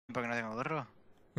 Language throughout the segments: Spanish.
Porque no tengo burro.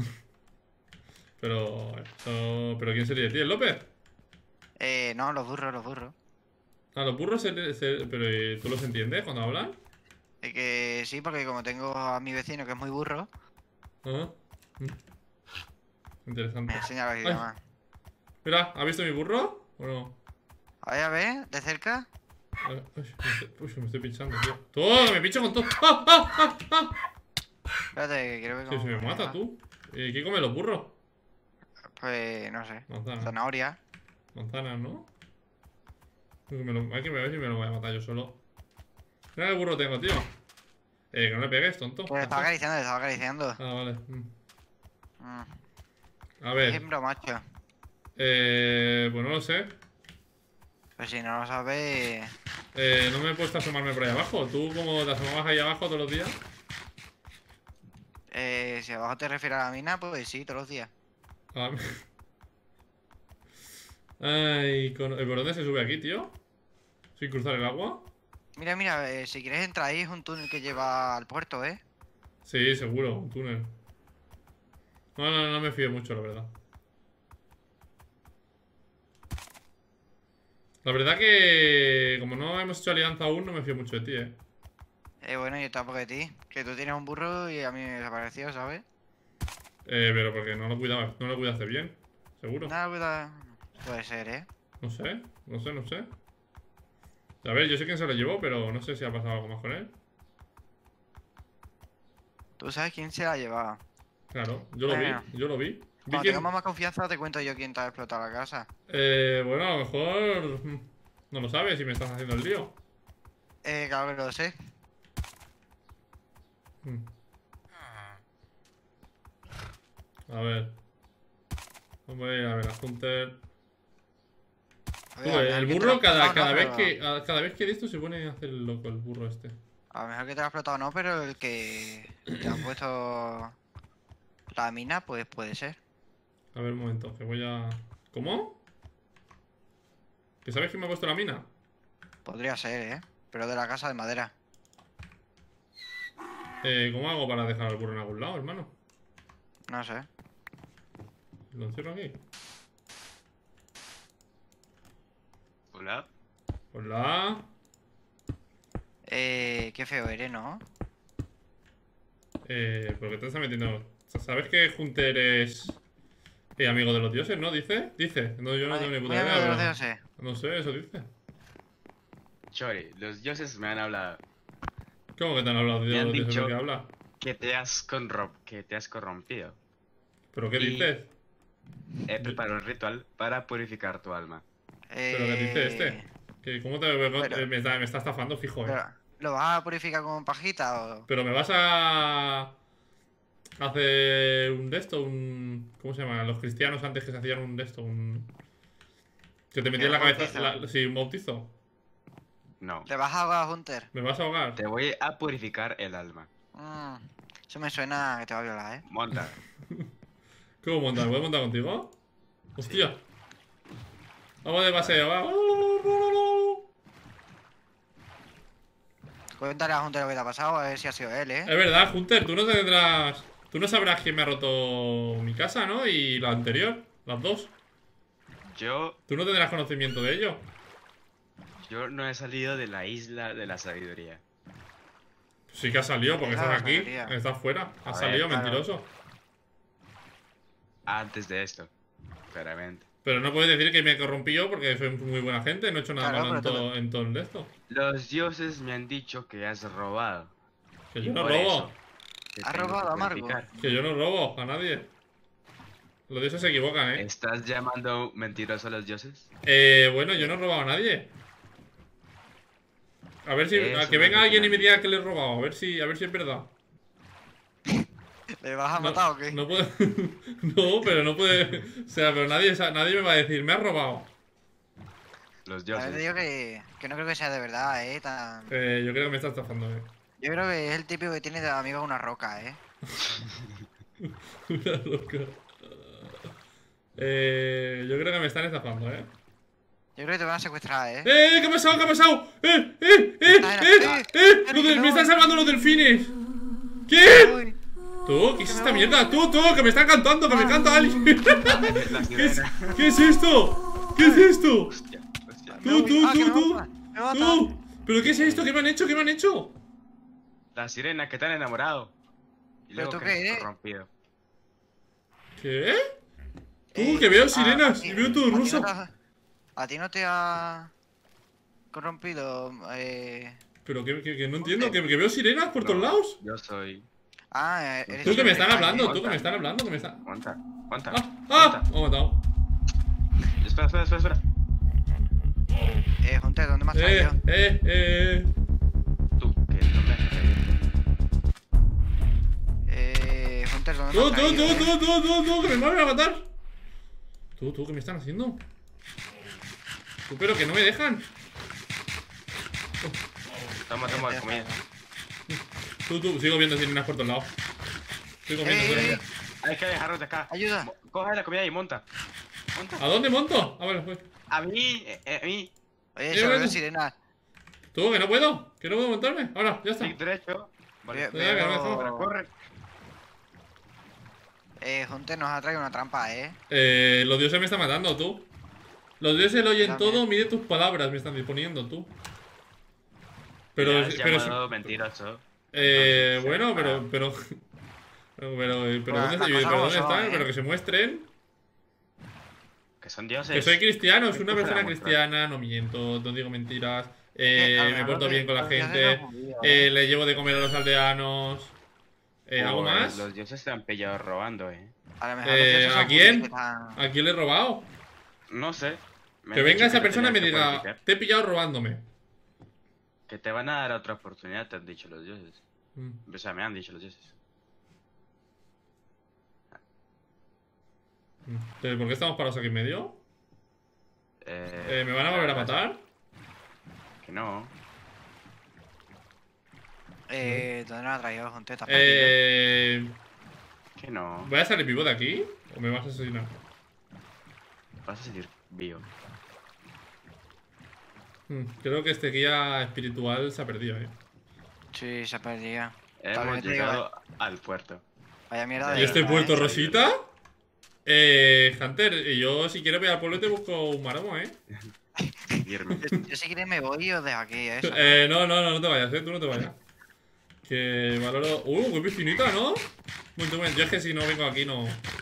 Pero ¿quién sería? ¿Tío, el López? No, los burros, los burros. Ah, los burros pero ¿tú los entiendes cuando hablan? Es que sí, porque como tengo a mi vecino que es muy burro, Ah, interesante. me enseña los Ay, idiomas. mira, ¿has visto mi burro? ¿O no? A ver, de cerca. Uy, me estoy pinchando, tío. ¡Todo! ¡Me pincho con todo! ¡Ah, ah, ah, ah! Espérate, que creo que Sí, como se me mata, tú. ¿Qué comen los burros? Pues no sé. Manzanas. Zanahoria. Manzanas, ¿no? Hay que ver si me lo voy a matar yo solo. Mira qué burro tengo, tío. Que no le pegues, tonto. Pues estaba acariciando, le estaba acariciando. Ah, vale. Mm. A ver. Hembra o macho. Pues no lo sé. Pues si no lo sabes. No me he puesto a asomarme por ahí abajo. ¿Tú cómo te asomabas ahí abajo todos los días? Si abajo te refieres a la mina, pues sí, todos los días. Ah, ay, ¿por dónde se sube aquí, tío? ¿Sin cruzar el agua? Mira, mira, si quieres entrar ahí es un túnel que lleva al puerto, ¿eh? Sí, seguro, un túnel. No me fío mucho, la verdad. La verdad que como no hemos hecho alianza aún, no me fío mucho de ti, Bueno, yo tampoco de ti. Que tú tienes un burro y a mí me desapareció, ¿sabes? Pero porque no lo cuidabas, no lo cuidaste bien, seguro. Nada, cuidado. Puede ser, ¿eh? No sé. A ver, yo sé quién se lo llevó, pero no sé si ha pasado algo más con él. Tú sabes quién se la llevaba. Claro, Bueno. yo lo vi. Cuando tengamos más confianza te cuento yo quién te ha explotado la casa. Bueno, a lo mejor no lo sabes y me estás haciendo el lío. Claro que lo sé. A ver. Vamos a ir a ver a Hunter. A Tú, ver, el ¿quién te burro lo ha explotado? cada No, vez pero- cada vez que de esto se pone a hacer el loco el burro este. A lo mejor que te lo ha explotado no, pero el que te ha puesto la mina, pues puede ser. A ver un momento, que voy a... ¿Cómo? ¿Que sabes quién me ha puesto la mina? Podría ser, ¿eh? Pero de la casa de madera. ¿Cómo hago para dejar al burro en algún lado, hermano? No sé. ¿Lo encierro aquí? Hola. Hola. Qué feo eres, ¿no? ¿Por qué te estás metiendo? ¿Sabes que Hunter es amigo de los dioses, no? ¿Dice? Dice. No, yo no tengo ni Muy puta amigo de los idea, dioses. pero... No sé, eso dice. Chori, los dioses me han hablado. ¿Cómo que te han hablado de Me han los dioses de dicho- lo que habla? Que te has corrompido. ¿Pero qué Y- dices? He preparado un ritual para purificar tu alma. ¿Pero qué dice este? ¿Cómo te Pero- me está estafando, fijo, Pero, ¿lo vas a purificar con pajita o...? Pero me vas a hacer un de esto, ¿cómo se llama? Los cristianos antes que se hacían un de esto, que te metían en la ¿Un cabeza, bautizo? sí, un bautizo. No. ¿Le vas a ahogar a Hunter? ¿Me vas a ahogar? Te voy a purificar el alma. Eso me suena a que te va a violar, ¿eh? Monta. ¿Cómo montar? ¿Puedo montar contigo? ¡Hostia! Vamos de paseo, va. Cuéntale a Hunter lo que te ha pasado, a ver si ha sido él, ¿eh? Es verdad, Hunter, tú no tendrás... Tú no sabrás quién me ha roto mi casa, ¿no? Y la anterior, las dos. Yo Tú no tendrás conocimiento de ello. no he salido de la isla de la sabiduría. Sí que has salido, porque Claro, estás aquí. sabiduría. Estás fuera. A Has ver, salido, claro. mentiroso. Antes de esto. Claramente. Pero no puedes decir que me corrompí yo porque soy muy buena gente. No he hecho nada Claro, malo en pero todo, en todo el de esto. Los dioses me han dicho que has robado. Que Y yo no por robo. eso te ¿Has tengo robado, que Amargo? purificar. Que yo no robo a nadie. Los dioses se equivocan, ¿eh? ¿Estás llamando mentiroso a los dioses? Bueno, yo no he robado a nadie. A ver si... Eso A que no venga es alguien y me razonable. diga que le he robado. A ver si es verdad. ¿Le vas a No, matar o qué? no puede... No, pero no puede... O sea, pero nadie me va a decir, me has robado. Los A ver, te dioses. digo que no creo que sea de verdad, ¿eh? Yo creo que me está estafando, Yo creo que es el típico que tiene de amigo una roca, ¿eh? Una loca. Yo creo que me están estafando, Yo creo que te van a secuestrar, ¿eh? ¿Qué ha pasado? ¿Qué ha pasado? Me Me están salvando los delfines. ¿Qué? Uy, Tú, ¿qué es esta mierda? Tú, que me están cantando, que me canta alguien. La sirena. ¿Qué es esto? ¿Qué es esto? Hostia, hostia. Tú, que me tú. mata, me mata. Tú. ¿Pero qué es esto? ¿Qué me han hecho? ¿Qué me han hecho? La sirena que te han enamorado. Y ¿Pero luego tú que qué nos has eres? corrompido. ¿Qué? Tú, que veo sirenas ti- y veo todo ti ruso. ¿A ti no te ha corrompido? Pero que no entiendo, que veo sirenas por todos No, lados. Yo soy. Eres Tú, que me están Sirena, hablando, ¿eh? tú, que me están hablando, que me están... Aguanta, aguanta. ¡Ah! ¡Ah! Me ha matado. Espera. Hunter, ¿dónde me has traído? Tú, que no me has traído. Hunter, ¿dónde me has traído? Tú, que me van a matar. Tú, ¿qué me están haciendo? Tú, pero que no me dejan. Toma, comida. Tú, sigo viendo sirenas por todos lados. Estoy comiendo. Eh, Hay que dejarnos de acá. Ayuda. Coge la comida y monta. ¿A dónde monto? A ver, pues. A mí, a mí. Oye, bueno. sobre sirena. Tú, que no puedo montarme. Ahora, ya está. Clic derecho. Vale. Veo- que no me dejo. Ahora corre. Hunter nos ha traído una trampa, Los dioses me están matando, tú. Los dioses lo oyen También. todo, mide tus palabras, me están disponiendo, tú. Pero, Me has pero, llamado mentiroso. bueno, pero ¿dónde, Las pero cosas ¿dónde como son, están? ¿eh? Pero que se muestren. Que son dioses. Que soy cristiano, soy una Esto se persona la muestra. cristiana, no miento, no digo mentiras. A lo Me mejor porto los bien con la dioses gente. son judíos, Le llevo de comer a los aldeanos. ¿Algo Pues, más? Los dioses te han pillado robando, A lo mejor los dioses ¿A son quién? judíos que están- ¿A quién le he robado? No sé. Me Que han venga dicho esa te persona y me tenías que diga, purificar. te he pillado robándome. Que te van a dar otra oportunidad, te han dicho los dioses. Mm. O sea, me han dicho los dioses. ¿Por qué estamos parados aquí en medio? ¿Me van a volver a matar? Que no. ¿Dónde nos ha traído Hunter? ¿Estás perdido? Que no. ¿Voy a salir vivo de aquí? ¿O me vas a asesinar? Vas a seguir vivo. Creo que este guía espiritual se ha perdido, Sí, se ha perdido. Hemos También te digo, llegado al puerto. Vaya mierda de ¿Y este isla, puerto ¿eh? Rosita? Hunter, yo si quieres voy al pueblo y te busco un maromo, Seguirme. Yo si quieres me voy y os dejo aquí, eso. No te vayas, tú no te vayas. Que valoro... qué piscinita, ¿no? Un momento, yo es que si no vengo aquí no...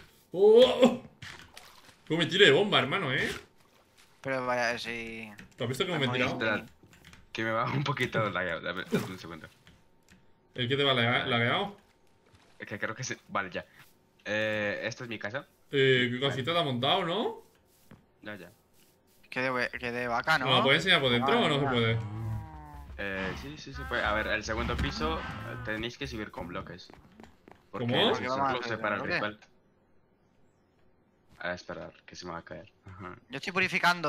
Cómo me tiro de bomba, hermano, Pero vaya, si... ¿Tú has visto cómo me he Muy tirado? bien. Espera, que me baja un poquito lagueado. Dame un segundo. ¿El que te va lagueado? Es que creo que se... Vale, ya. Esta es mi casa. ¿Qué cosita te ha montado, no? Ya. Que de vaca, ¿no? ¿No la puedes enseñar por dentro o no se puede? Sí, se puede. A ver, el segundo piso tenéis que subir con bloques. Porque ¿Cómo? los ¿Qué vamos a bloques hacer, separa el bloque? ritual. A esperar, que se me va a caer. Ajá. Yo estoy purificando,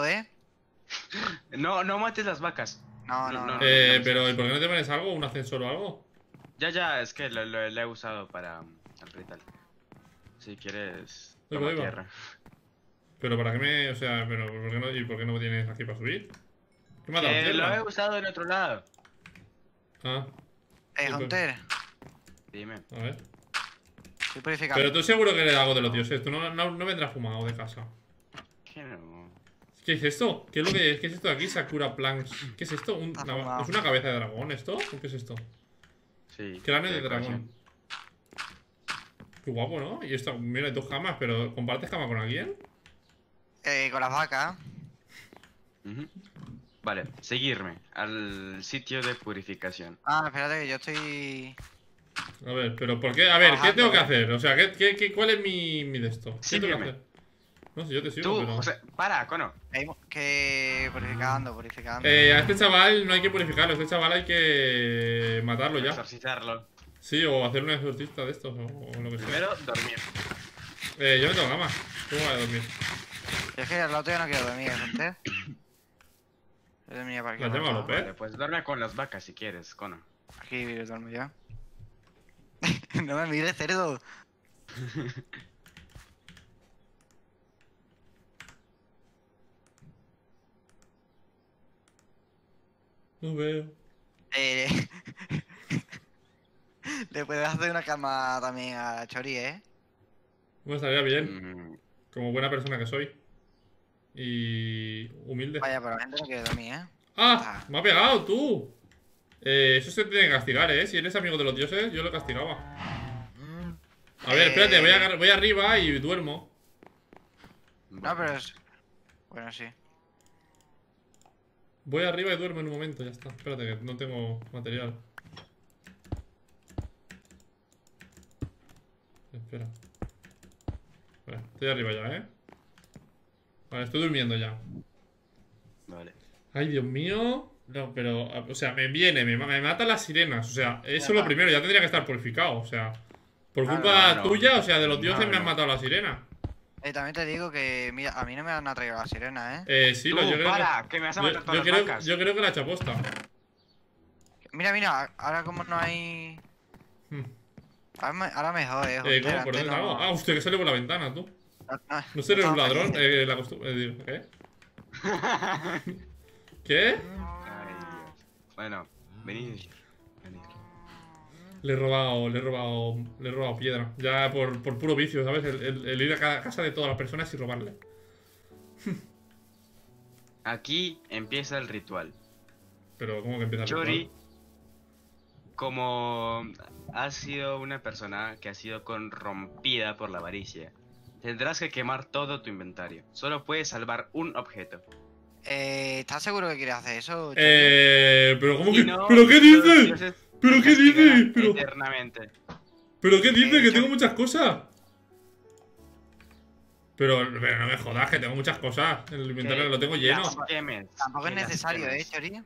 No mates las vacas. No. Pero ¿y por qué no te pones algo? ¿Un ascensor o algo? Ya, es que lo he usado para el ritual. Si quieres, Ahí va, toma ahí va. tierra. Pero para qué me... O sea, pero ¿por qué no, ¿y por qué no me tienes aquí para subir? ¿Qué me ha dado Que lo he tierra? usado en otro lado. Ah, Hunter, Dime. a ver. estoy purificando. Pero tú seguro que eres algo de los dioses. Tú no vendrás fumado de casa. Que no. ¿Qué es esto? ¿Qué es lo que es? ¿Qué es esto de aquí? Sakura Planks. ¿Qué es esto? Está fumado. ¿Es una cabeza de dragón esto? ¿O qué es esto? Sí. Cráneo de decoración. dragón. Qué guapo, ¿no? Y esto, mira, hay dos camas, pero ¿compartes cama con alguien? Con las vacas. Ujú. Vale, seguirme al sitio de purificación. Espérate que yo estoy... A ver, pero ¿por qué? A ver, ¿qué Trabajando, tengo que hacer? O sea, ¿cuál es mi de esto? ¿Qué tengo que Sígueme. hacer? No sé, yo te sigo, Tú, pero... José, para, cono. Que purificando. A este chaval no hay que purificarlo, este chaval hay que matarlo ya. Exorcizarlo. Sí, o hacer un exorcista de estos, o lo que sea. Primero, dormir. Yo no tengo cama. ¿Cómo voy a dormir? Yo es que al otro ya no quiero dormir, Hunter. Yo dormiría para aquí. La tengo a López. Vale, pues duerme con las vacas si quieres, cono. Aquí duermo yo. No me mires, cerdo. No veo. Eh, Le puedes hacer una cama también a Chori, ¿eh? Me estaría bien, Mm, como buena persona que soy. Y humilde. Vaya, pero la gente no quiere dormir, ¿eh? ¡Ah! ¡Me ha pegado, tú! Eso se tiene que castigar, ¿eh? Si eres amigo de los dioses, yo lo castigaba. A ver, espérate, voy arriba y duermo. No, pero es... Bueno, sí. Voy arriba y duermo en un momento, ya está. Espérate, que no tengo material. Espera. Espera, estoy arriba ya, ¿eh? Vale, estoy durmiendo ya. Vale. Ay, Dios mío. No, pero, o sea, me matan las sirenas. O sea, eso es lo primero, ya tendría que estar purificado. O sea, por culpa no. tuya, o sea, de los dioses No, me han no. matado las sirenas. También te digo que, mira, a mí no me han atraído la sirena, ¿eh? Sí, Tú, yo creo para, que me vas a matar todas yo las creo, vacas. yo creo que la chaposta. Mira, mira, ahora como no hay... Hmm. Ahora mejor, ¿Cómo? Hunter, ¿Por antes dónde salgo? Ah, hostia, que sale por la ventana, tú. ¿No seré un estaba ladrón? feliz. La costumbre. Digo, ¿qué? ¿Qué? Ay, Dios. Bueno, venid. Venid. Le he robado piedra. Ya por puro vicio, ¿sabes? El ir a cada casa de todas las personas y robarle. Aquí empieza el ritual. Pero, ¿cómo que empieza el Chori, ritual? como has sido una persona que ha sido corrompida por la avaricia, tendrás que quemar todo tu inventario. Solo puedes salvar un objeto. ¿Estás seguro que quieres hacer eso, Chori? Pero ¿cómo Y que? no, ¿Pero qué los dices? dioses ¿Pero te qué dices? castigarán Pero, eternamente. ¿pero qué dices? Que Chori. tengo muchas cosas. Pero no me jodas, que tengo muchas cosas. El inventario Que lo tengo lleno. las quemes, Tampoco es que las necesario, quemes. Chori?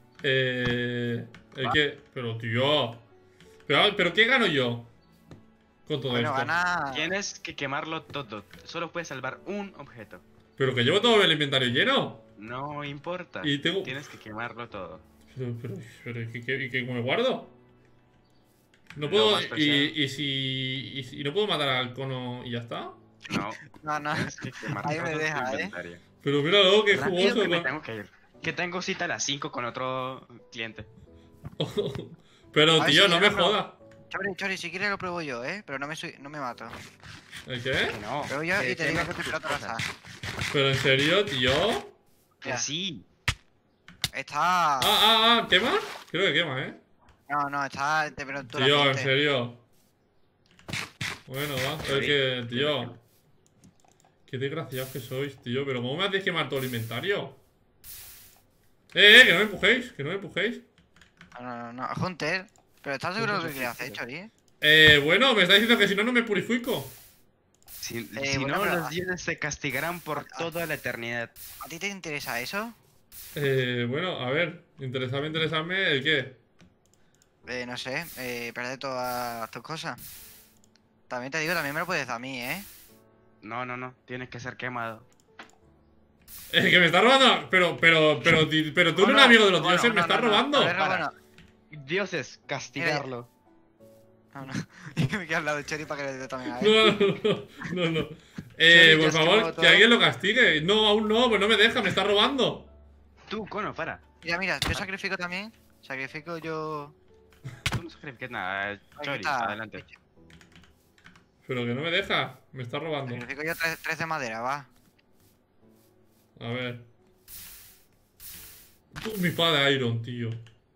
El que. Pero, tío. Pero ¿qué gano yo? Con todo Bueno, esto. gana... Tienes que quemarlo todo. Solo puedes salvar un objeto. Pero que llevo todo el inventario lleno. No importa. Y tengo. Tienes que quemarlo todo. Pero ¿y qué me guardo? No Lo puedo. más preciado. Y no puedo matar al cono y ya está. No, No. tienes que quemar Ahí me todo deja, tu ¿eh? inventario. Pero míralo, qué Rápido jugoso. que me tengo que ir. Que tengo cita a las 5 con otro cliente. Pero, A ver tío, si no me ya no- jodas. Chori, si quieres lo pruebo yo, ¿eh? Pero no me mato. ¿El qué? Que no. Pruebo yo que y te digo quemes que te tus exploto la cosas. sal. Pero en serio, tío. Que Ya. sí. Está... ¿Quema? Creo que quema, ¿eh? No, está de temperatura Tío, en ambiente. serio. Bueno, va. Es que, tío. Qué desgraciados que sois, tío. Pero ¿cómo me hacéis quemar todo el inventario? Que no me empujéis. Que no me empujéis. No, Hunter. Pero ¿estás seguro de lo que quieres hacer, Chori? Bueno, me está diciendo que si no, no me purifico. Si bueno, no, pero- los dioses se castigarán por toda la eternidad. ¿A ti te interesa eso? Bueno, a ver. Interesarme el qué. No sé, perder todas tus cosas. También te digo, también me lo puedes dar a mí, ¿eh? No. Tienes que ser quemado. Que me está robando. Pero tú no eres amigo de los dioses, me estás robando. A ver, Para. bueno, Dioses, castigarlo. no. Yo me quedo al lado de Chori para que le dé también a él. No. ya Por has favor, quemado que todo. alguien lo castigue. No, aún no, pues no me deja, me está robando. Tú, Cono, para. Mira, yo sacrifico también. Sacrifico yo... Tú no sacrificas nada. Chori, está. adelante. Pero que no me deja, me está robando. Sacrifico yo tres de madera, va. A ver. Mi espada de Iron, tío.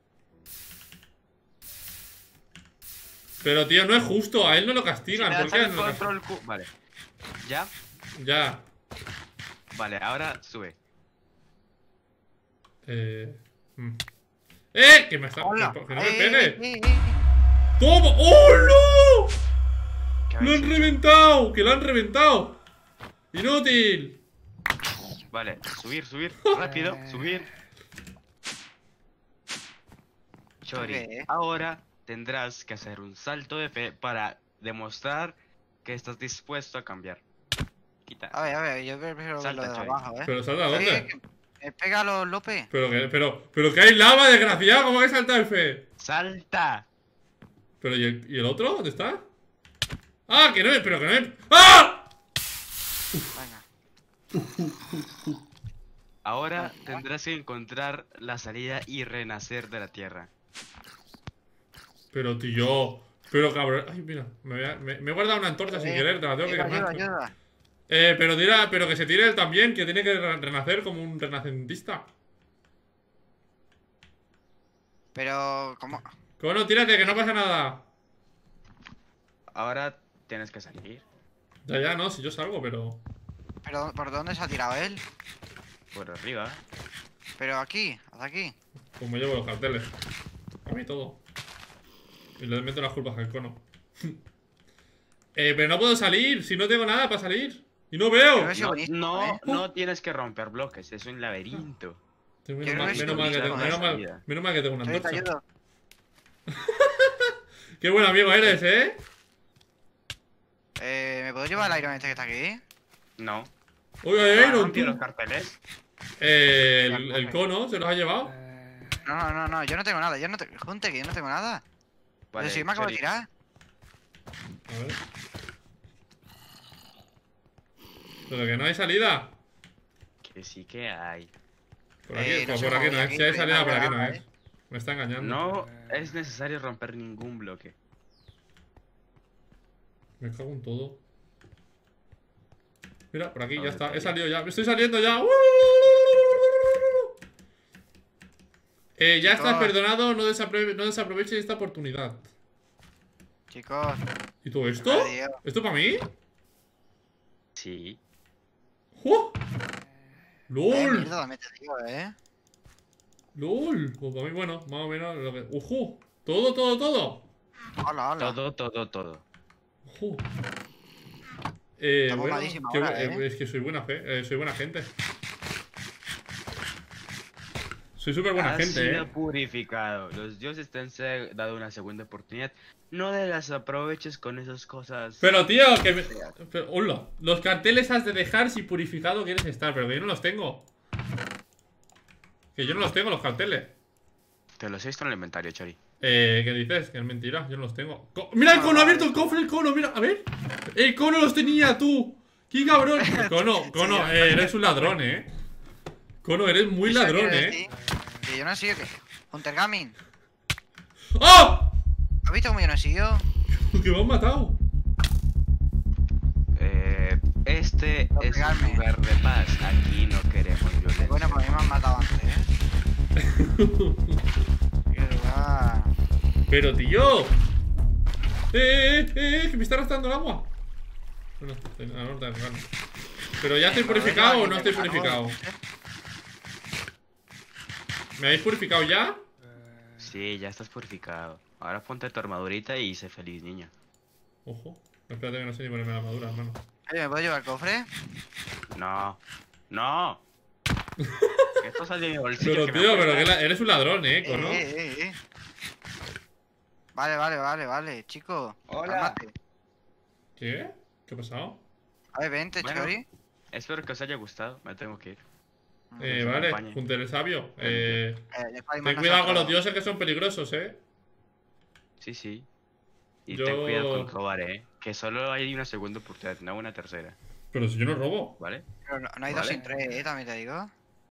Pero, tío, no es justo. A él no lo Si castigan. le ¿Por das qué? al No lo castigan? control Q. Vale. ¿Ya? Ya. Vale, ahora sube. mm. Que me está. ¡Hola! Que no me pegue. Eh. ¡Toma! ¡Oh, no! ¿Qué ¡Lo habéis han hecho? reventado! ¡Que lo han reventado! ¡Inútil! Vale, subir. Rápido, subir. Chori, ¿Qué? ahora tendrás que hacer un salto de fe para demostrar que estás dispuesto a cambiar. Quita. A ver, yo prefiero Salta, verlo de Chori. abajo, ¿eh? ¿Pero salta a dónde? Pégalo, López. Pero que hay lava, desgraciado. ¿Cómo que salta el fe? ¡Salta! ¿Pero y el otro? ¿Dónde está? ¡Ah! Que no me. Pero que no me. ¡Ah! Venga. Ahora tendrás que encontrar la salida y renacer de la tierra. Pero tío. Pero cabrón. Ay, mira. Me he guardado una antorcha sin querer. Te la tengo que Ayuda, quemar. ayuda. Pero que se tire él también. Que tiene que renacer como un renacentista. Pero, ¿cómo? Cono, tírate, que no pasa nada. Ahora tienes que salir Ya, no, si yo salgo, pero. ¿Pero por dónde se ha tirado él? por arriba. Pero aquí, hasta aquí. Como llevo los carteles. A mí todo. Y le meto las culpas al cono. Pero no puedo salir, si no tengo nada para salir. Y no veo. Pero es buenísimo, No, ¿eh? no tienes que romper bloques, es un laberinto. Menos no mal, he menos mal que visto tengo, nada menos mal que tengo una Te antorcha. ayudo. Qué buen amigo eres, ¿eh? ¿Me puedo llevar el Iron este que está aquí? No. Uy, ¿Has Iron, rompido tú. los carteles? El cono se los ha llevado. No, yo no tengo nada. Yo no tengo. Junte, que yo no tengo nada. Vale, Pero si yo me acabo de Chori, tirar. A ver. Pero que no hay salida. que sí que hay. Por aquí, No sé por aquí cómo, no aquí es. Si hay no salida, hay por aquí no nada, es. Me está engañando. No es necesario romper ningún bloque. Me cago en todo. Mira, por aquí A ya ver, está. por He aquí. salido ya. Me estoy saliendo ya. Ya estás Chicos. perdonado. No desaproveches esta oportunidad. Chicos. ¿Y todo esto? Adiós. ¿Esto para mí? Sí. ¡Oh! ¡Lol! Mierda, también te digo, ¡Lol! Pues para mí, bueno, más o menos lo que. ¡Ojo! ¡Todo! Hola, hola. Todo. ¡Ojo! Está Bueno, bombadísimo qué ahora, es que soy buena fe, soy buena gente. Soy súper buena Has gente, sido purificado. Los dioses te han dado una segunda oportunidad. No te las aproveches con esas cosas. Pero tío, que me... hola, los carteles has de dejar si purificado quieres estar, pero que yo no los tengo. Que yo no los tengo, los carteles. Te los he visto en el inventario, Chori. ¿Qué dices? Que es mentira, yo no los tengo. ¡Mira el cono! ¡Ha abierto el cofre, el cono! ¡Mira! A ver. ¡El cono los tenía, tú! ¡Qué cabrón! Cono, eres un ladrón, Cono, eres muy Eso ladrón, quiere decir que yo no he sido que. Hunter Gaming. ¡Oh! ¿Has visto cómo yo no he sido? ¡Que me han matado! Este No es pegarme. un lugar de paz. Aquí no queremos violencia. Bueno, pues a mí me han matado antes, Qué lugar. Pero tío. Que me está arrastrando el agua. Bueno, no, pero ya estoy purificado o no estoy purificado. ¿Me habéis purificado ya? Sí, ya estás purificado. Ahora ponte tu armadurita y sé feliz, niña. Ojo. Espérate que no sé ni ponerme la armadura, hermano. Oye, ¿me puedo llevar el cofre? No. ¡No! Que esto sale de mi bolsillo. Pero que me tío, pero cuesta. que eres un ladrón, cono. Vale, chico. Hola. Cálmate. ¿Qué? ¿Qué ha pasado? A ver, vente, Bueno. Chori. Espero que os haya gustado. Me tengo que ir. Vale, acompañe. junto el sabio. Después Ten cuidado con los dioses que son peligrosos, Sí, sí. Y Yo- ten cuidado con robar, que solo hay una segunda oportunidad, no una tercera. Pero si yo no robo. ¿Vale? Pero no hay dos Vale. sin tres, también te digo.